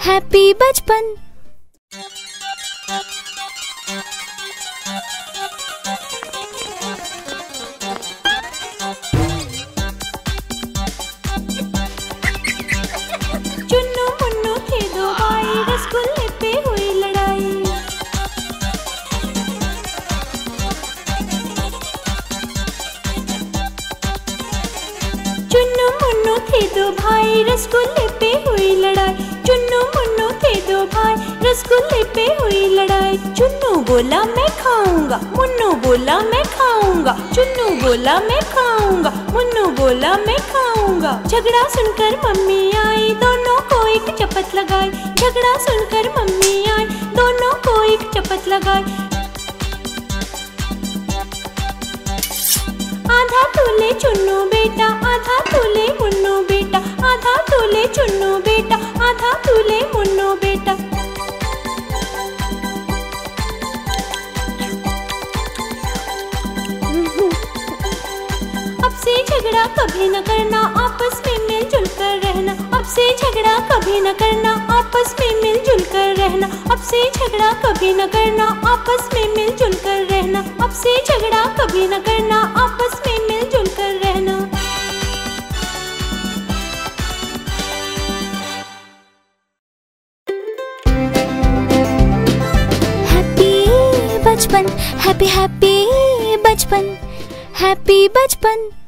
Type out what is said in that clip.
Happy बचपन। चुन्नू मुन्नू थे दो भाई, रसगुल्ले पे हुई लड़ाई। चुन्नू मुन्नू थे दो भाई, रसगुल्ले पे हुई लड़ाई। चुन्नू मुन्नू थे दो भाई, रसगुल्ले पे हुई लड़ाई। चुन्नू बोला मैं खाऊंगा, मुन्नू बोला मैं खाऊंगा। चुन्नू बोला मैं खाऊंगा, मुन्नू बोला मैं खाऊंगा। झगड़ा सुनकर मम्मी आई, दोनों को एक चपत लगाई। झगड़ा सुनकर मम्मी आई, दोनों को एक चपत लगाई। आधा तोले चुन्नू बेटा, आधा तोले मुन्नू बेटा। आधा तोले चुन्नू बेटा, आधा तोले मुन्नू बेटा। अब से झगड़ा कभी न करना, आपस में मिलजुल कर रहना। अब से झगड़ा कभी न करना, आपस में मिलजुल कर रहना। अब से झगड़ा कभी न करना, आपस में मिलजुल कर रहना। अब से झगड़ा कभी न करना, आपस में मिलजुल कर रहना। हैप्पी बचपन, हैप्पी हैप्पी बचपन, हैप्पी बचपन।